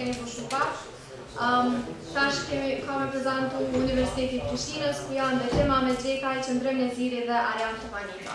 keni po shumë pak. Tash ka me prezentu Universiteti Prishtinës, ku janë Betim Ahmet Xhekaj, Qëndrim Neziri dhe Arjan Tofanika.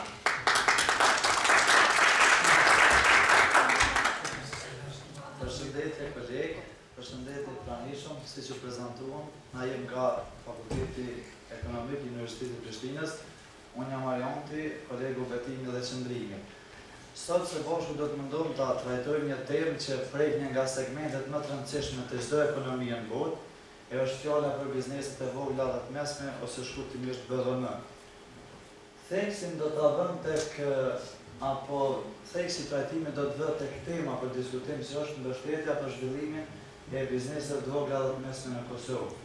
Përshëndetje kolegë, përshëndetje pranishëm, si që prezentuam, na jem nga Fakulteti Ekonomik i Universitetit Prishtinës, unë jam Arjanti, kolegu Betimi dhe Qëndrimi. Sot se bashku do të mundohem ta trajtojmë një temë që prek një nga segmentet më të rëndësishme të çdo ekonomie në botë, e është fjala për bizneset e vogla dhe të mesme ose shkurtimisht BVM. Theksin do ta vëm tek apo theksi trajtimi do të vë tek tema për diskutim që është mbështetja për zhvillimin e bizneseve të vogla dhe të mesme në Kosovë.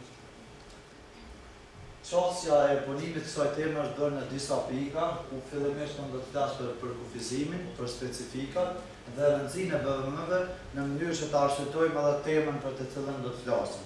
Qasja e punimit kësaj teme është bërë në disa pika, ku fillimisht do të flas për kufizimin, për specifikat dhe rëndësinë e BVM-ve në mënyrë që të arsytojmë edhe temën për të cilën do të flasim.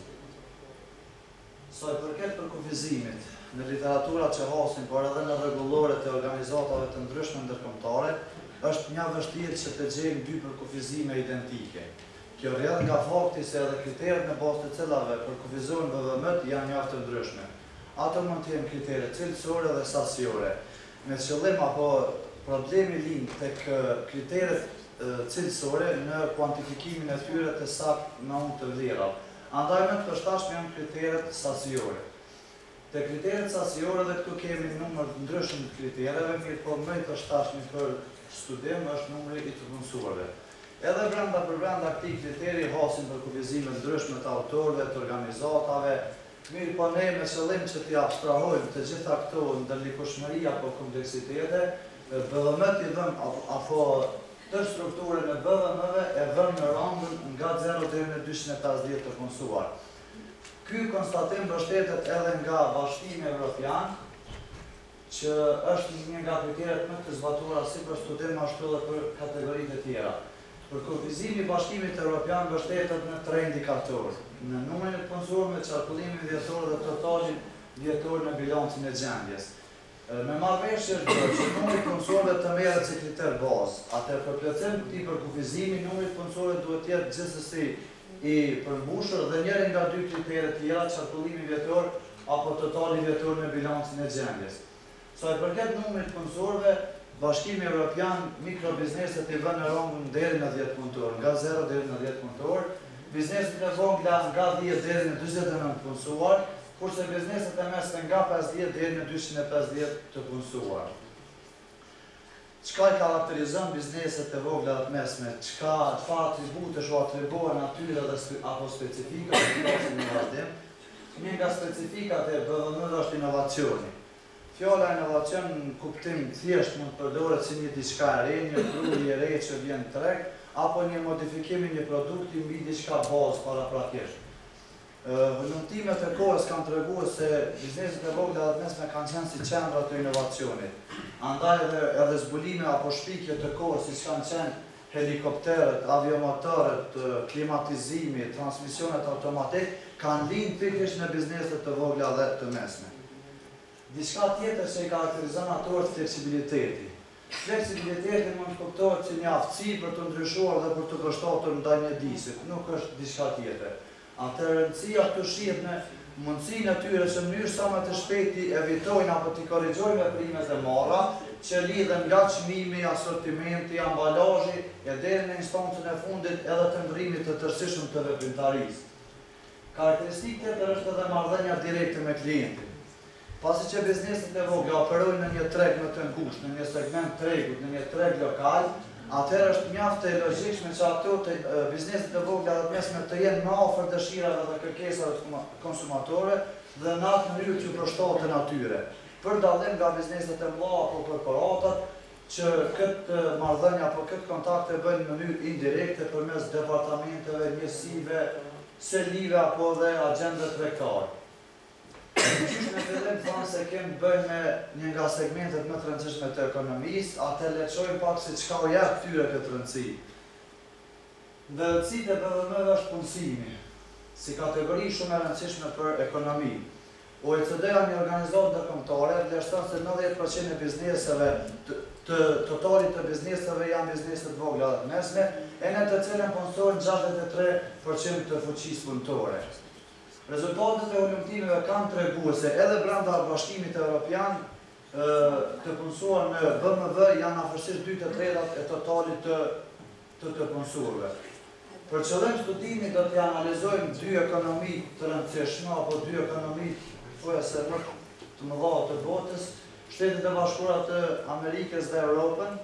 Sa i përket për kufizimit, në literaturat që hasin, por edhe në rregulloret e organizatave të ndryshme ndërkombëtare, është një vështirë që të gjejmë dy përkufizime identike. Kjo rrjedh nga fakti se edhe kriteret në bazë të cilave përkufizohen BVM-t janë mjaft të ndryshme. Ato mund të jenë kritere cilësore dhe sasiore. Me qëllim apo problemi lind tek kriteret cilësore në kuantifikimin e tyre të saktë në unë të vlera. Andaj më të përshtatshme janë kriteret sasiore. Te kriteret sasiore dhe këtu kemi numër të ndryshëm të kritereve, mirë po më i përshtatshëm për studim është numri i të punësuarve. Edhe brenda këtij kriteri hasin për kufizime ndryshme të autorëve, të organizatave. Mirë po ne me qëllim që t'i abstrahojmë të gjitha këto ndërlikueshmëri apo kompleksitete, BVM-t i vëm apo të strukturën e BVM-ve e vëm në rangën nga 0 deri në 250 të punësuar. Ky konstatim mbështetet edhe nga Bashkimi Evropian, që është një nga kriteret më të zbatuara si për studim ashtu edhe për kategoritë e tjera. Për kufizimi Bashkimit Evropian mbështetet në 3 indikatorë: në numrin e punësuarve, qarkullimin vjetor dhe totalin vjetor në bilancin e gjendjes. Me marrëveshje është bërë që numri i punësuarve të merret si kriter bazë. Atë për plotësim të këtij përkufizimi, numri i punësuarve duhet të jetë gjithsesi i përmbushur dhe njëri nga dy kriteret tjera, qarkullimi vjetor apo totali vjetor në bilancin e gjendjes. Sa i përket numrit të punësuarve, Bashkimi Evropian mikrobizneset i vën në rangën deri në 10 punëtor, nga 0 deri në 10 punëtor, bizneset e vogla nga 10 deri në 49 punësuar, kurse bizneset e mesme nga 50 deri në 250 të punësuar. Çka i karakterizon bizneset e vogla dhe të mesme? Çfarë atributesh u atribuohen atyre apo specifika që flasim në vazhdim? Një nga specifikat e BVM-ve është inovacioni. Fjala inovacion në kuptim thjesht mund të përdoret si një diçka e re, një prodhje e re që vjen në treg, apo një modifikim i një produkti mbi diçka bazë paraprakisht. Nëntimet e kohës kanë treguar se bizneset e vogla dhe të mesme kanë qenë si qendra të inovacionit. Andaj edhe zbulime apo shpikje të kohës siç kanë qenë helikopterët, aviomotorët, klimatizimi, transmisionet automatik kanë lind pikërisht në bizneset të vogla dhe të mesme. Diçka tjetër që i karakterizon ato është fleksibiliteti. Fleksibiliteti mund të kuptohet si një aftësi për të ndryshuar dhe për të përshtatur ndaj mjedisit, nuk është diçka tjetër. Atë rëndësia këtu shihet në mundësinë e tyre që në mënyrë sa më të shpejti evitojnë apo t'i korrigjojnë veprimet e marra që lidhen nga çmimi, asortimenti, ambalazhi e deri në instancën e fundit edhe të ndrimit të tërësishëm të veprimtarisë. Karakteristikë tjetër është edhe marrëdhënia direkte me klientin. Pasi që bizneset e vogla operojnë në një treg më të ngushtë, në një segment tregut, në një treg lokal, atëherë është mjaft e logjikshme që ato bizneset e vogla dhe të mesme të jenë më afër dëshirave dhe kërkesave të konsumatorëve dhe në atë mënyrë që përshtaten atyre. Për dallim nga bizneset e mëdha apo korporatat, që këtë marrëdhënie apo këtë kontakte bëjnë në mënyrë indirekte përmes departamenteve, njësive, selive apo dhe agjende tregtare. Qysh në fillim thonë se kemi bëjmë me një nga segmentet më të rëndësishme të ekonomisë, atë le të shohim pak se çka u jep këtyre këtë rëndësi. Rëndësitë e BVM-ve është punësimi, si kategori shumë e rëndësishme për ekonomi. OECD-a, një organizatë ndërkombëtare, vlerëson se 90% e bizneseve të totalit të bizneseve janë bizneset vogla dhe të mesme, e në të cilën punësojnë 63% të fuqisë punëtore. Rezultatet e ulëmtimeve kanë treguese edhe brenda Bashkimit Evropian të punësuar në BMW janë afërsisht 2/3 e totalit të punësuarve. Për qëllim studimi do të analizojmë dy ekonomi të rëndësishme apo dy ekonomi se më të mëdha të botës, Shtetet e Bashkuara të Amerikës dhe Europën,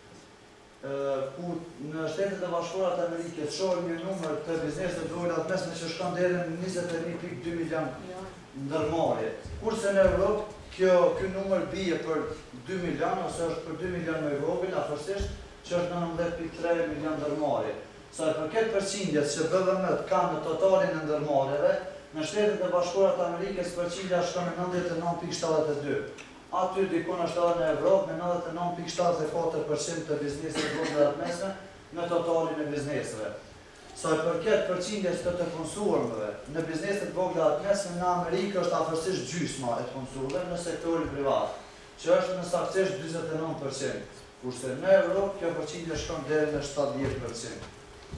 ku në Shtetet e Bashkuara të Amerikës shohim një numër të bizneseve të vogla të mesme që shkon deri në 21.2 milion ndërmarrje. Kurse në Europë ky numër bie për 2 milion ose është për 2 milion më i vogël afërsisht, që është 19.3 milion ndërmarrje. Sa i përket përqindjes që BMW-t kanë në totalin e ndërmarrjeve, në Shtetet e Bashkuara të Amerikës përqindja shkon në 99.72. Aty dikun është edhe në Evropë me 99.74% të bizneseve të vogla të mesme në totalin e bizneseve. Sa i përket përqindjes të punësuarve në bizneset të vogla të mesme në Amerikë është afërsisht gjysma e të punësuarve në sektorin privat, që është në saktësisht 49%, kurse në Evropë kjo përqindje shkon deri në 70%.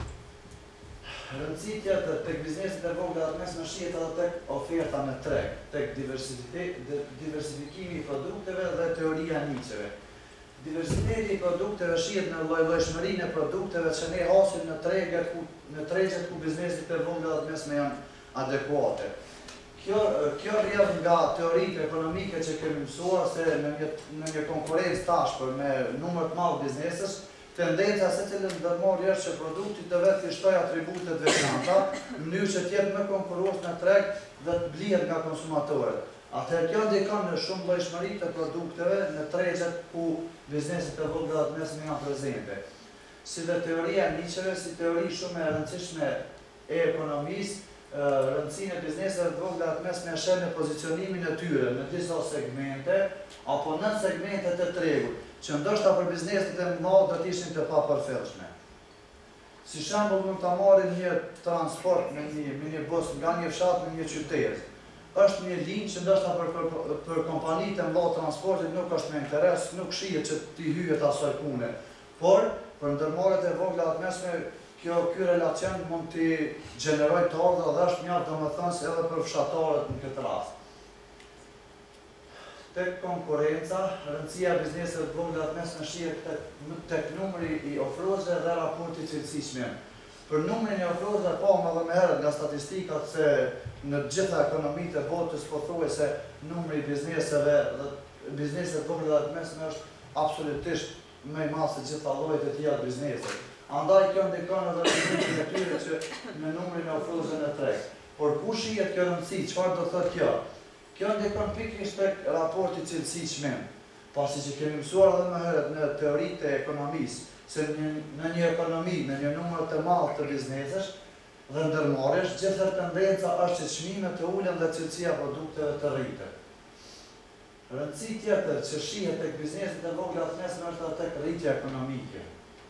Rëndësi tjetër tek bizneset e vogla të mesme shihet edhe tek oferta në treg, tek diversifikimi i produkteve dhe teoria e niceve. Diversiteti i produkteve shihet në lloj-llojshmërinë e produkteve që ne hasim në tregjet ku bizneset e vogla të mesme janë adekuate. Kjo rrjedh nga teoritë ekonomike që kemi mësuar se në një konkurrencë tashpër me numër të madh biznesesh, tendenca se cilën ndërmarrje është që produkti të vetë të shtojë atributet veçanta, në mënyrë që të jetë më konkurrues në treg dhe të blihet nga konsumatorët. Atëherë kjo ndikon në shumë llojshmëri të produkteve në tregjet ku bizneset e vogla të mesme janë prezente. Si dhe teoria e nicheve, si teori shumë e rëndësishme e ekonomisë, rëndësinë e bizneseve të vogla të mesme e sheh në pozicionimin e tyre në disa segmente apo në segmente të tregut, që ndoshta për bizneset e mëdha do të ishin të papërfillshme. Si shembull mund ta marrim një transport me një minibus nga një fshat në një qytet. Është një linjë që ndoshta për kompanitë e mëdha transportit nuk është me interes, nuk shihet që t'i hyjet asaj pune. Por për ndërmarrjet e vogla të mesme ky relacion mund t'i gjenerojë të ardha dhe është mjaft domethënës edhe për fshatarët në këtë rast. Tek konkurenca, rëndësia e bizneseve të vogla të mesme shihet tek numri i ofruesve dhe raporti cilësi-çmim. Për numrin e ofruesve pamë edhe më herët nga statistikat se në të gjitha ekonomitë e botës pothuajse numri i bizneseve të vogla të mesme është absolutisht më i madh se gjitha llojet e tjera të biznesit. Andaj kjo ndikon edhe në numrin e tyre që në numrin e ofruesve në treg. Por ku shihet kjo rëndësi? Çfarë do thotë kjo? Kjo ndikon pikërisht tek raporti cilësi-çmim, pasi që kemi mësuar edhe më herët në teoritë e ekonomisë, se në një ekonomi me një numër të madh të biznesesh dhe ndërmarrjesh, gjithë tendenca është që çmimet të ulen dhe cilësia e produkteve të rritet. Rëndësi tjetër që shihet tek bizneset e vogla të mesme është tek rritja ekonomike.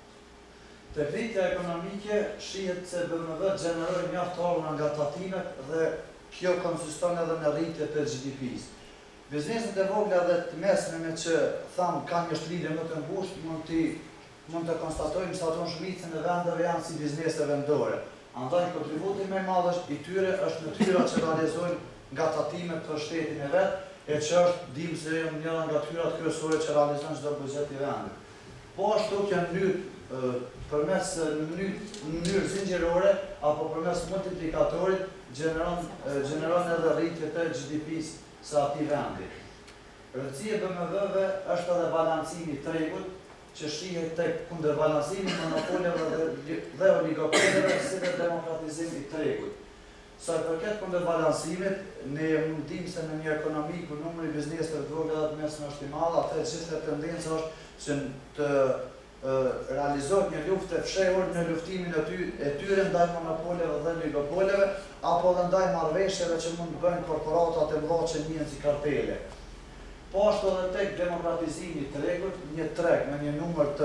Tek rritja ekonomike shihet se BMW gjeneroi mjaft ardhurë nga tatimet dhe kjo konsiston edhe në rritje të GDP-s. Bizneset e vogla dhe të mesme me që thamë kanë një shtrydhje më të ngushtë, mund të konstatojmë se ato shumicën e vendeve janë si biznese vendore. Andaj kontributi më i madh i tyre është natyra që realizojnë nga tatimet për shtetin e vet, e që është dim se janë njëra nga tyrat kryesore që realizon çdo buzet i vendit. Po ashtu që përmes në mënyrë zinxhirore apo përmes multiplikatorit gjeneron edhe rritje të GDP-s së atij vendi. Rëndësia e BMW-ve është edhe balancimi i tregut, që shihet tek kundërbalancimi monopoleve dhe oligopoleve si dhe demokratizimi i tregut. Sa i përket kundërbalancimit, ne mundim se në një ekonomi ku numri i bizneseve të vogla të mesme është i madh, atë gjithë tendenca është që të realizohet një luftë e fshehur në luftimin e tyre ndaj monopoleve dhe oligopoleve, apo edhe ndaj marrëveshjeve që mund të bëjnë korporatat e mëdha që njihen si kartele. Po ashtu edhe tek demokratizimi i tregut, një treg me një numër të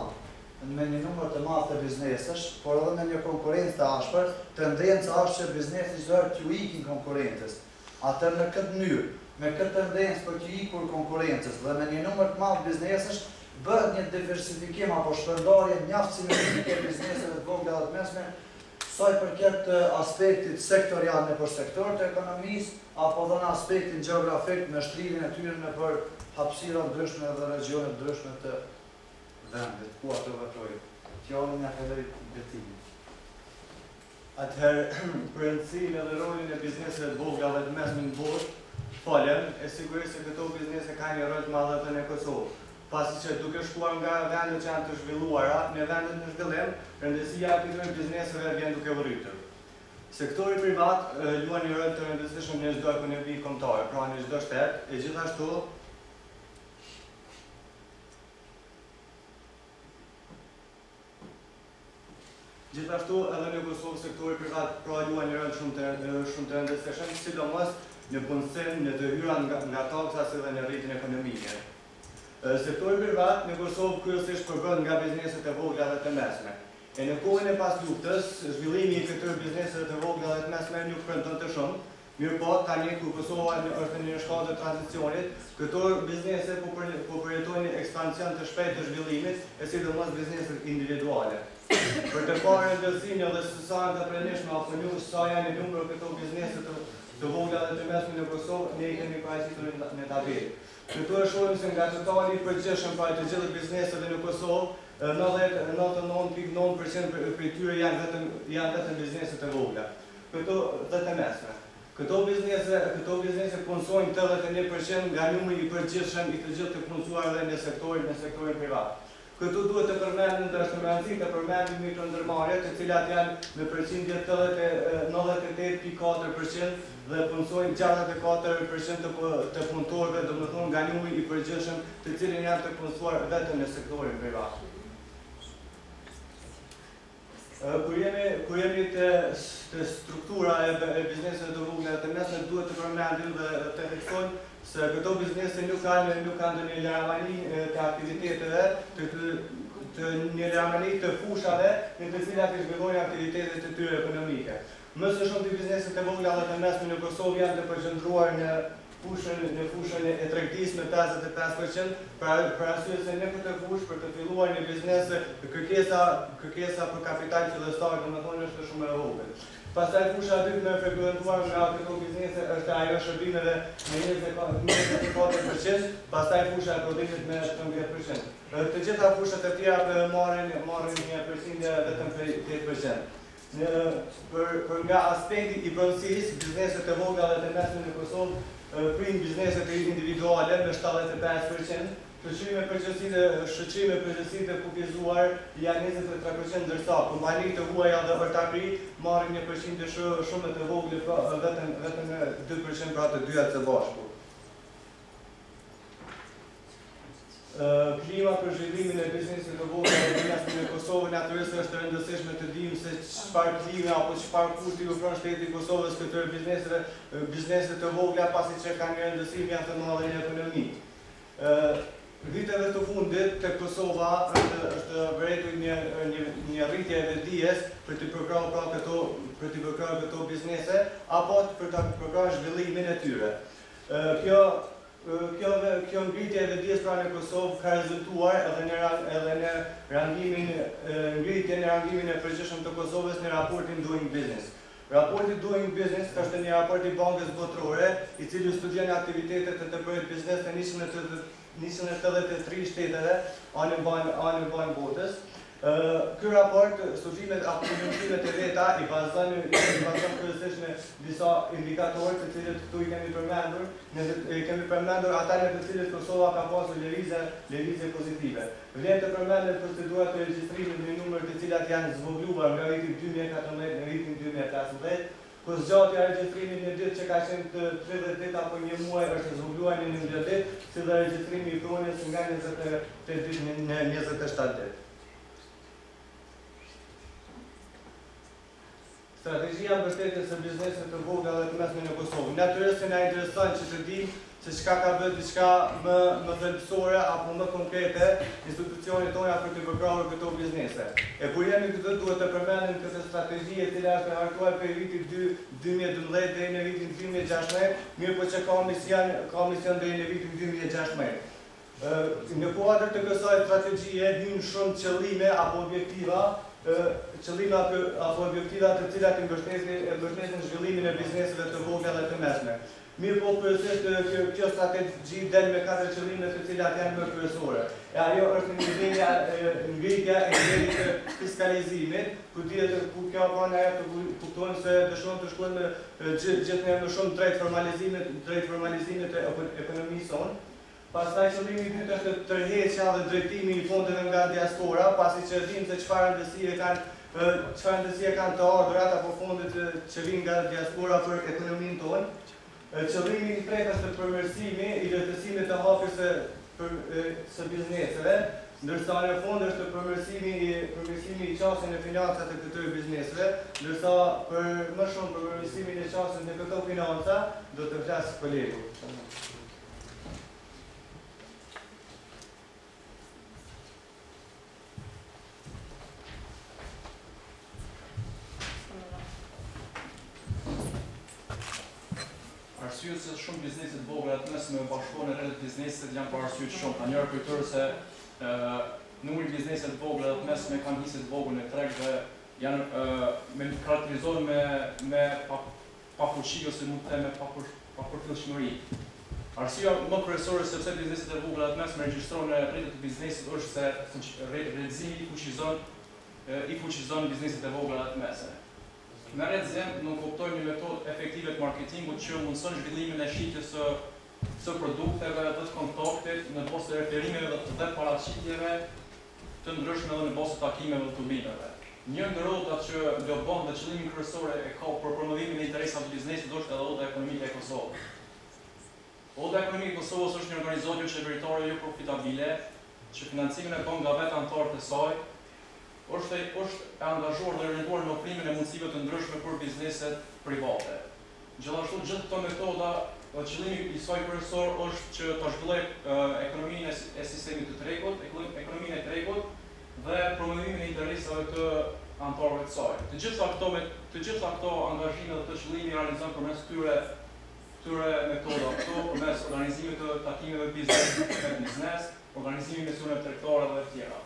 madh të biznesesh, por edhe me një konkurrencë të ashpër, tendenca është që biznesi zërë t'ju ikin konkurrencës. Atë në këtë mënyrë, me këtë tendencë për t'ju ikur konkurrencës dhe me një numër të madh biznesesh, bëhet një diversifikim apo shpërndarje mjaft simetrike e bizneseve të vogla dhe të mesme, sa i përket aspektit sektorial nëpër sektor të ekonomisë, apo dhe në aspektin gjeografik në shtrirjen e tyre nëpër hapësira ndryshme dhe regione ndryshme të vendit, ku ato veprojnë. Fjalën ja kaloj Betinit. Atëherë, për rëndësinë edhe rolin e bizneseve të vogla dhe të mesme në botë, falem, e sigurisht se këto biznese kanë një rol të madh edhe në Kosovë. Pasi që duke shkuar nga vendet që janë të zhvilluara në vendet në zhvillim, rëndësia e këtyre bizneseve vjen duke rritur. Sektori privat luan një rol të rëndësishëm në çdo ekonomi kombëtare, pra në çdo shtet, e gjithashtu edhe në Kosovë sektori privat pra luan një rol shumë të rëndësishëm, sidomos në punësim, në të hyra nga taksa si dhe në rritjen ekonomike. Sektori privat në Kosovë kryesisht përbën nga bizneset e vogla dhe të mesme. E në kohën e pas luftës, zhvillimi i këtyre bizneseve të vogla dhe të mesme nuk premtonte shumë, mirë po tani kur Kosova është në një shkallë të tranzicionit, këto biznese po përjetojnë një ekspansion të shpejtë të zhvillimit, e sidomos bizneset individuale. Për të parë rëndësinë dhe sa janë të pranishme apo jo, sa janë në numër këto biznese të vogla dhe të mesme në Kosovë, ne i kemi paraqitur në tabelë. Këtu e shohim se nga totali i përgjithshëm pra të gjithë bizneseve në Kosovë, 99.9% prej tyre janë vetëm biznese të vogla. Këto dhe të mesme. Këto biznese punësojnë 81% nga numri i përgjithshëm i të gjithë të punësuarve në sektorin privat. Këtu duhet të përmendim dhe është rëndësi të përmendim mikrodërmarrjet, të cilat janë me përqindje 98.4% dhe punësojnë 64% të punëtorëve, domethënë nga numri i përgjithshëm të cilin janë të punësuar vetëm në sektorin privat. Kur jemi të struktura e bizneseve të vogla të mesme, duhet të përmendim dhe të theksojmë se këto biznese nuk kanë një larmani të aktiviteteve, të një larmani të fushave në të cilat i zhvillojnë aktivitetet e tyre ekonomike. Më së shumti bizneset e vogla dhe të mesme në Kosovë janë të përqendruar në fushën e tregtisë me 55%, për arsye se në këtë fushë për të filluar një biznes kërkesa për kapital fillestar, domethënë është shumë e vogël. Pastaj fusha e dytë më frekuentuar nga këto biznese është ajo shërbimeve me 24%, pastaj fusha e prodhimit me 13%. Të gjitha fushat e tjera marrin një përqindje vetëm prej 10%. Për nga aspekti i pronësisë, bizneset e vogla dhe të mesme në Kosovë prind bizneset individuale me 75%, shqyrime përgjithësi të kufizuar janë 23%, ndërsa kompanitë të huaja dhe ortakri marrin një përqindje shumë të vogël, vetëm 2% pra të dyja të bashku. Klima për zhvillimin e biznesit të vogla dhe të mesme në Kosovë natyrisht është e rëndësishme të dimë se çfarë klime apo çfarë kushti ofron shteti i Kosovës këtyre biznese të vogla pasi që kanë një rëndësi mjaft të madhe në ekonomi. Viteve të fundit te Kosova është vërejtur një rritje e vetdijes për të përkrahur këto biznese apo për të përkrahur zhvillimin e tyre. Kjo ngritje e vetdijes pra në Kosovë ka rezultuar edhe në rangimin e përgjithshëm të Kosovës në raportin Doing Business. Raporti Doing Business është një raport i Bankës Botërore, i cili studion aktivitetet e të bëjë biznes në 183 shteteve anë banë botës. Ky raport, studimet apo investimet e veta i bazon kryesisht në disa indikatorë të cilët këtu i kemi përmendur ata në të cilët Kosova ka pasur lëvizje pozitive. Vlen të përmendem procedurat të regjistrimit në numër të cilat janë zvogëluar nga viti 2014 në vitin 2015, ku zgjatja e regjistrimit në ditë që ka qenë të 30 ditë apo një muaj është zvogëluar në 19 ditë, si dhe regjistrimi i pronës nga 28 ditë në 27 ditë. Strategjia mbështetjes së biznesit të vogla dhe të mesme në Kosovë. Natyrisht na intereson që të dimë se çka ka bërë diçka më thelbësore apo më konkrete institucionet tona për të përkrahur këto biznese. E kur jemi këtu duhet të përmendim këtë strategji e cila është hartuar për vitin 2012 deri në vitin 2016, mirë po që ka mision deri në vitin 2016. Në kuadër të kësaj strategjie hynë shumë qëllime apo objektiva të cilat i mbështesin zhvillimin e bizneseve të vogla dhe të mesme. Mirë po kryesisht kjo strategji del me 4 qëllime të cilat janë më kryesore. E ajo është ngritja e nivelit të fiskalizimit, ku kjo ka ne të kuptojnë se dëshon të shkojnë gjithë më shumë drejt formalizimit të ekonomisë sonë. Pastaj qëllimi i dytë është tërheqja dhe drejtimi i fondeve nga diaspora, pasi që dimë se çfarë ndësie kanë të ardhurat apo fondet që vinë nga diaspora për ekonominë tonë. Qëllimi i tretë është përmirësimi i lehtësimit të hapjes së bizneseve, ndërsa në fund është përmirësimi i qasjen e financat të këtyre bizneseve, ndërsa për më shumë për përmirësimin e qasjen e këto financa do të flasë kolegu. Arsyet se shumë bizneset vogla të mesme bashkohen rreth bizneset janë për arsye të shumta. Njëra prej tyre se numri i bizneset vogla të mesme kanë nisë të vogël në treg dhe janë karakterizohen me pafuqi ose mund të them me papërfillshmëri. Arsyeja më kryesore sepse bizneset e vogla të mesme regjistrojnë rrjetet të biznesit është se rrjedhimi i fuqizon bizneset e vogla të mesme. Me rrjedhim nuk kuptojmë një metodë efektive të marketingut që mundson zhvillimin e shitjes së produkteve dhe të kontaktit në bazë të referimeve dhe paraqitjeve të ndryshme dhe në bazë të takimeve dhe tubimeve. Një ndër rrotat që do bën dhe qëllimin kryesor e ka për promovimin e interesave të biznesit është edhe Oda Ekonomike e Kosovës. Oda Ekonomike e Kosovës është një organizatë qeveritare jo profitabile që financimin e bën nga vetë anëtarët e saj, është e angazhuar dhe orientuar në ofrimin e mundësive të ndryshme për bizneset private. Gjithashtu gjithë këto metoda, qëllimi i saj kryesor është që ta zhvillojë ekonominë e sistemit të tregut, ekonominë e tregut dhe promovimin e interesave të anëtarëve të saj. Të gjitha këto angazhime dhe të qëllimi realizon përmes këtyre metodave, përmes organizimit të takimeve biznes, organizimit misioneve tregtare dhe të tjera.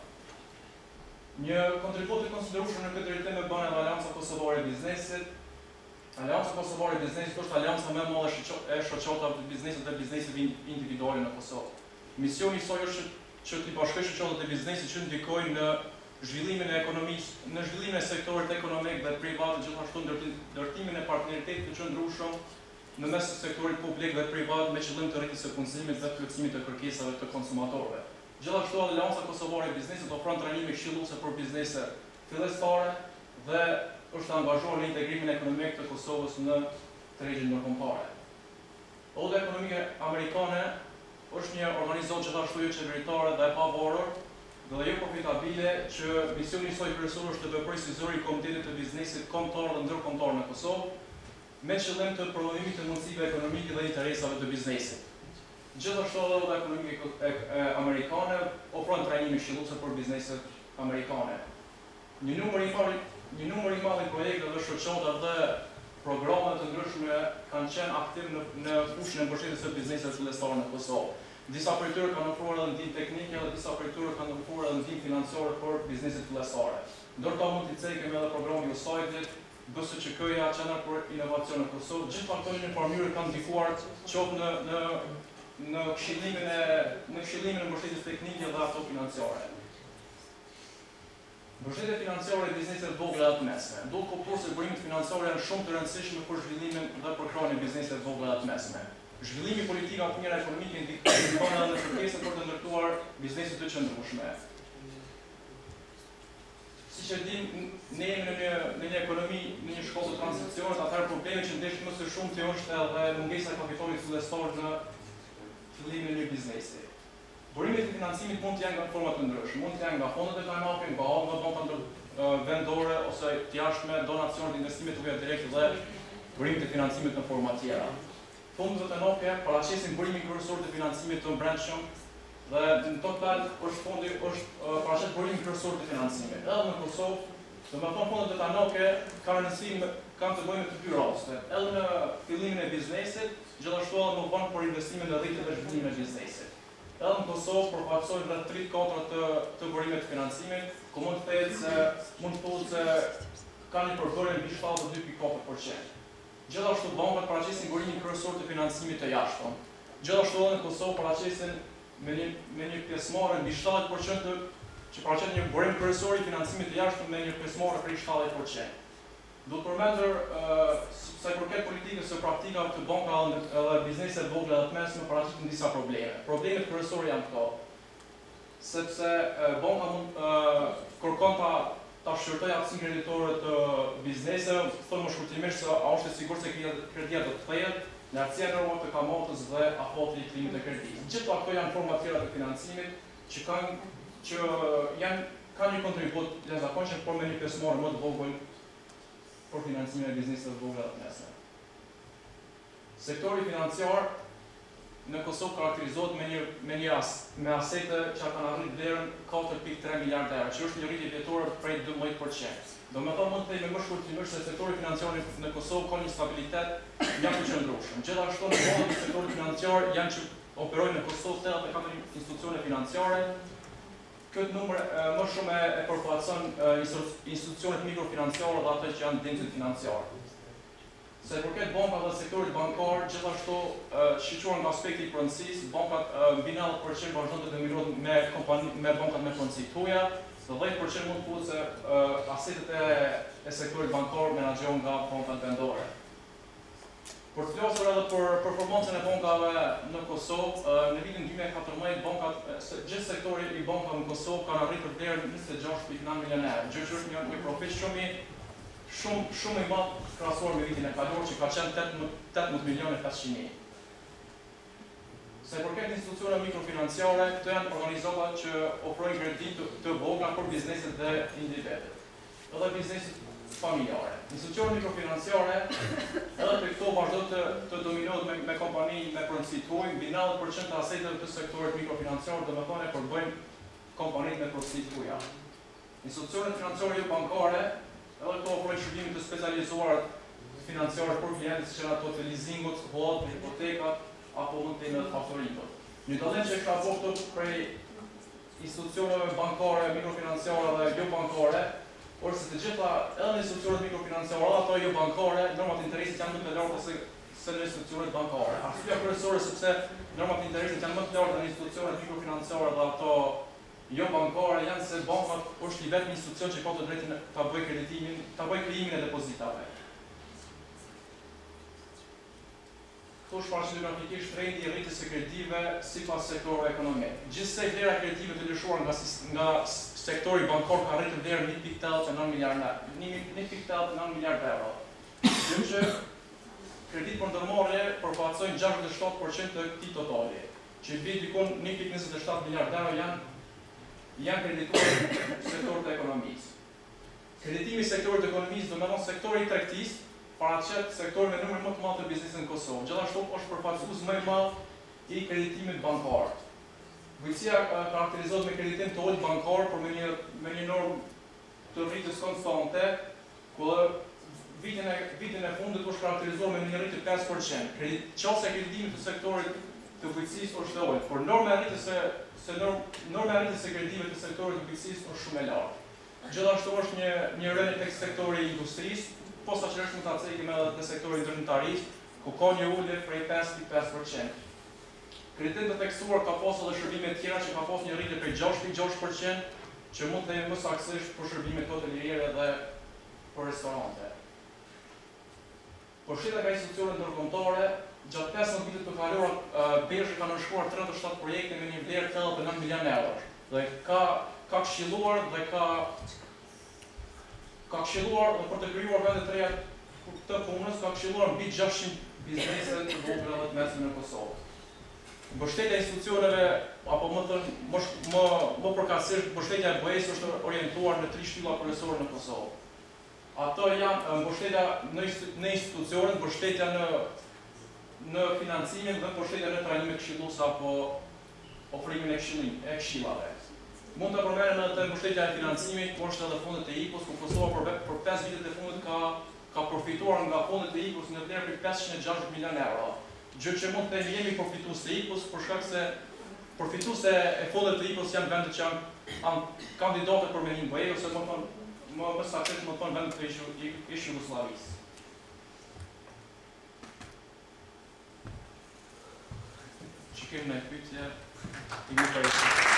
Një kontribut të konsiderueshëm në këtë drejtim e bën edhe Alianca Kosovare e Biznesit. Alianca Kosovare e Biznesit është alianca më e madhe e shoqatave të biznesit dhe biznesit individuale në Kosovë. Misioni i saj është që të bashkojë shoqatat e biznesit që ndikojnë në zhvillimin e ekonomisë, në zhvillimin e sektorit ekonomik dhe privat, gjithashtu ndërtimin e partneritetit të qëndrueshëm në mes të sektorit publik dhe privat me qëllim të rritjes së punësimit dhe plotësimit të kërkesave të konsumatorëve. Gjithashtu Alianca Kosovare e Biznesit ofron trajnime këshilluese për biznese fillestare dhe është angazhuar në integrimin ekonomik të Kosovës në tregjen ndërkombëtare. Oda Ekonomike Amerikane është një organizatë gjithashtu jo qeveritare dhe e pavarur dhe jo profitabile që misioni i saj kryesor është të veprojë si zëri i Komitetit të Biznesit kombëtar dhe ndërkombëtar në Kosovë me qëllim të promovimit të mundësive ekonomike dhe interesave të biznesit. Gjithashtu Oda Ekonomike Amerikane ofron trajnime këshilluese për bizneset amerikane. Një numër i madh i projekteve dhe shoqata dhe programe të ndryshme kanë qenë aktiv në fushën e mbështetjes së bizneseve fillestare në Kosovë. Disa prej tyre kanë ofruar edhe ndihmë teknike dhe disa prej tyre kanë ofruar edhe ndihmë financiare për bizneset fillestare. Ndërto mund t'i cekëm edhe programi USAID-it, BSQK-ja, Qendra për Inovacion në Kosovë. Gjithë këto në një farë kanë ndikuar qoftë në këshillimin e mbështetjes teknike dhe ato financiare. Mbështetje financiare e bizneset të vogla dhe të mesme. Duhet kuptuar se burimet financiare janë shumë të rëndësishme për zhvillimin dhe përkrahjen e bizneseve të vogla dhe të mesme. Zhvillimi i politikave të mira ekonomike ndikon edhe në kërkesën për të ndërtuar biznese të qëndrueshme. Siç e dim, ne jemi në një ekonomi, në një shkollë të tranzicionit, atëherë problemi që ndeshin më së shumti është edhe mungesa e kapitalit fillestar në fillimin e një biznesi. Burimet e financimit mund të jenë nga forma të ndryshme, mund të jenë nga fondet e tajmakin, nga banka vendore ose të jashtme, donacionet, investimet të vija direkte dhe burimet e financimit në forma tjera. Fondet e tajmakin paraqesin burimin kryesor të financimit të brendshëm dhe në total paraqet burimin kryesor të financimit. Edhe në Kosovë, domethënë fondet e tajmakin kanë të bëjnë me të dy raste. Edhe në fillimin e biznesit, gjithashtu edhe më vonë për investimin në rritje dhe zhvillimin e biznesit. edhe në Kosovë përfaqësojnë rreth 3/4 të burimit të financimit, ku mund të thuhet se ka një përbërje mbi 72.4%. Gjithashtu bankat paraqesin burimin kryesor të financimit të jashtëm. Gjithashtu edhe në Kosovë paraqesin me një pjesëmarrje mbi 70% që paraqet një burim kryesor i financimit të jashtëm me një pjesëmarrje prej 70%. Do të përmendur sa i përket politikës së praktikave të bankave edhe bizneset vogla dhe të mesme paraqiten disa probleme. Problemet kryesore janë këto. Sepse banka mund kërkon ta shqyrtoj aftësinë kreditore të bizneseve, thonë më shkurtimisht se a është e sigurt se kredia do të kthehet, lartësia e normave të kamatës dhe afati i klimit të kreditit. Gjithë ato janë forma tjera të financimit që kanë një kontribut të jashtëzakonshëm, por me një pjesëmarrje më të vogël për financimin e bizneseve të vogla dhe të mesme. Sektori financiar në Kosovë karakterizohet me asete që kanë arritur vlerën 4.3 miliardë euro, që është një rritje vjetore prej 12%. Do me thonë mund të themi më shkurtimisht se sektori financiar në Kosovë ka një stabilitet jashtë qëndrueshëm. Gjithashtu në fondët e sektorit financiar janë që operojnë në Kosovë 84 institucione financiare. Këtë numër më shumë e përfaqëson institucionet mikrofinanciare dhe ato që janë densë financiare. Se përket bankave dhe sektorit bankar, gjithashtu shiquar nga aspekti i pronësisë, bankat mbi 90% vazhdojnë të dominuohen me bankat me pronësi të huaja, dhe 10% mund të thuhet se asetet e sektorit bankar menaxhohen nga bankat vendore. Për të flasur edhe për performancën e bankave në Kosovë, në vitin 2014 gjithë sektori i bankave në Kosovë kanë arritur deri në 26.9 milionë euro, gjë që është një profit shumë i madh krahasuar me vitin e kaluar që ka qenë 18 milionë 500.000. Se përket institucioneve mikrofinanciare, këto janë organizata që ofrojnë kredi të vogla për bizneset dhe individët, edhe bizneset familjare. Institucionet mikrofinanciare, edhe për këto vazhdojnë të dominohet me kompani me pronësi të huaj, mbi 90% të aseteve të sektorit mikrofinanciar, domethënë përbëjnë kompanitë me pronësi të huaja. Institucionet financiare jo bankare, edhe këto ofrojnë shërbime të specializuar financiare për klientët, siç janë ato të leasingut, hodh, hipotekat apo mund të jenë faktoringut. Një dallim që ka bërë prej institucioneve bankare, mikrofinanciare dhe jo bankare, është se të gjitha edhe në institucionet mikrofinanciare dhe ato jo bankare, normat e interesit janë më të larta se në institucionet bankare. Arsyeja kryesore sepse normat e interesit janë më të larta në institucionet mikrofinanciare dhe ato jo bankare janë se bankat është i vetmi institucion që ka të drejtën ta bëjë krijimin e depozitave. Këto shfaqen grafikisht trendi i rritjes së kreditive sipas sektorëve ekonomik. Gjithsej vlera kreditive të lëshuar nga sektori bankar ka rritur deri në 1.89 miliardë euro. Gjë që kreditë për ndërmarrje përfaqësojnë 67% të këtij totali, që vjen dikon 1.27 miliardë euro janë kredituar në sektorin e ekonomisë. Kreditimi i sektorit të ekonomisë, domethënë sektori i tregtisë, paraqet sektorin me numër më të madh të biznesit në Kosovë. Gjithashtu është përfaqësues më i madh i kreditimit bankar. Vojtësia karakterizohet me kreditim të ulët bankar, por me një normë të rritjes konstante, ku vitin e fundit është karakterizuar me një rritje 5%. Qofse kreditimi të sektorit të vojtësisë është i ulët, por norma e rritjes së kreditimit të sektorit të vojtësisë është shumë e lartë. Gjithashtu është një rënje tek sektori i industrisë, posaçërisht mund ta cekim edhe te sektori ndërtimtarisë, ku ka një ulje prej 5.5%. Kreditet të theksuar ka pasur edhe shërbime të tjera që ka pasur një rritje prej 6.6%, që mund të jemi më saktësisht për shërbimet hoteliere dhe për restorante. Përfshirja nga institucionet ndërkombëtare, gjatë 15 vitet të kaluara, Bezhë ka nënshkruar 37 projekte me një vlerë 89 milionë euro. Dhe ka këshilluar dhe ka këshilluar dhe për të krijuar vende të reja të punës, ka këshilluar mbi 600 biznese të vogla dhe të mesme në Kosovë. Mbështetja e institucioneve, apo më përkatësisht, mbështetja e BE-s është orientuar në 3 shtylla kryesore në Kosovë. Ato janë mbështetja në institucione, mbështetja në financimin dhe mbështetja në trajnimin këshillues apo ofrimin e këshillave. Mund të përmenem edhe të mbështetja e financimit, ku është edhe fondet e IPO-s, ku Kosova për 5 vitet e fundit ka përfituar nga fondet e IPO-s në vlerë prej 560 milionë euro. Gjë që mund të jemi përfitues të IPO-s për shkak se përfituese e fondet të IPO-s janë vendet që janë kandidatë për menin bëjë, ose më saktë më thonë vendet të ish Jugosllavisë. Që kemi në pyetje, i më përgjithë.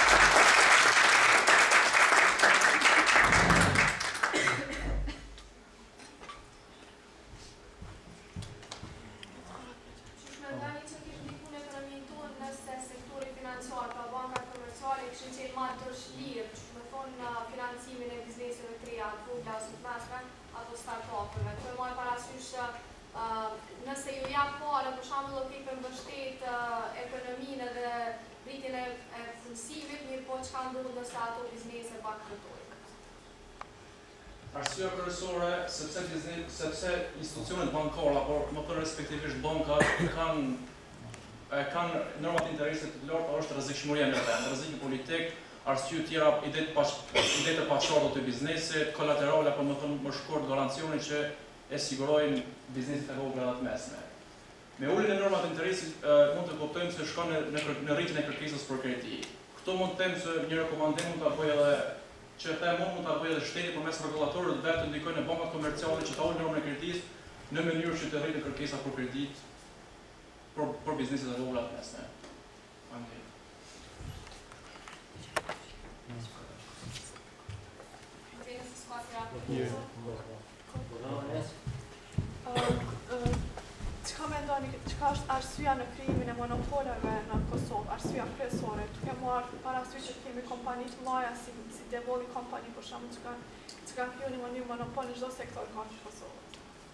Financimin e bizneseve të reja të vogla ose të mesme apo start-upëve. Për moj parasysh nëse ju jap pare për shembull okej për mbështet ekonominë dhe rritjen e punësimit, mirë po çka ndodh nëse ato biznese bankrotojnë. Arsyeja kryesore sepse institucionet bankare apo më thënë respektivisht bankat kanë norma të interesit të larta, është rrezikshmëria në vend, rrezik politik, arsye tjera, ide të paqarta të biznesit, kolaterale apo më thënë më shkurt garancione që e sigurojnë bizneset e vogla dhe të mesme. Me uljen e normave të interesit mund të kuptojmë se shkon në rritjen e kërkesës për kredi. Këto mund të them se një rekomandim mund ta bëjë edhe që mund ta bëjë edhe shteti përmes rregullatorëve vetë të ndikojnë në bankat komerciale që ta ulin normën e kredisë në mënyrë që të rritet kërkesa për kredi për bizneset e vogla të mesme. Çka është arsyeja në krijimin e monopoleve në Kosovë, arsyeja kryesore, duke marrë parasysh që kemi kompani të mëdha si Devoli kompani për shembull që kanë krijuar një monopol në çdo sektor në Kosovë.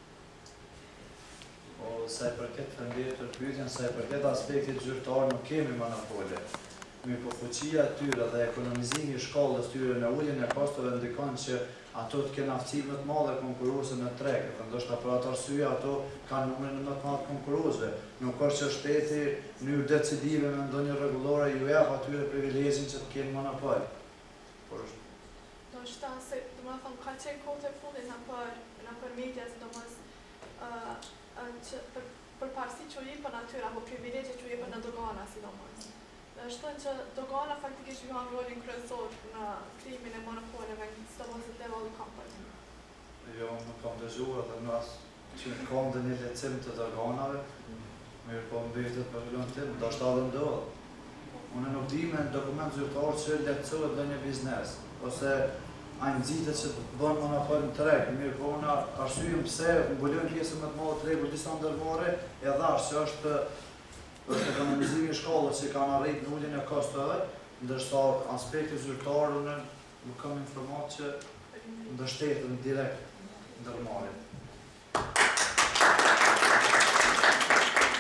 Sa i përket fundit të pyetjen, sa i përket aspektit zyrtar nuk kemi monopole. Mirë po fuqia e tyre dhe ekonomizimi i shkallës tyre në uljen e kostove ndikon që ato të kenë aftësi më të madhe konkurruese në treg, dhe ndoshta për atë arsye ato kanë numrin më të madh të konkurruesve. Nuk është që shteti në mënyrë decisive me ndonjë rregullore ju jep atyre privilegjin që të kenë monopol. Por ndoshta se domethënë ka qenë kohë e fundit në për media, sidomos që për parësi që u jepën atyre apo privilegje që u jepën në dogana sidomos. Është thënë që dogana faktikisht luan rolin kryesor në krijimin e monopoleve, sidomos në Devoli Company. Jo, nuk kam dëgjuar edhe në asë që në kam dhe një lecim të doganave, mirë po mbetet për vëllon tim, ndoshta edhe ndodh. Unë nuk di me në dokument zyrtar që lehtësohet dhe një biznes, ose a nxitet që të bën monopol në treg, mirë po unë arsyejm pse mbulojnë pjesën më të madhe të tregut disa ndërmarrje, edhe që është ekonomizimi i shkallës që kanë arrit në uljen e kostove, ndërsa aspekti zyrtar unë nuk kam informat që mbështeten direkt ndërmarrjen.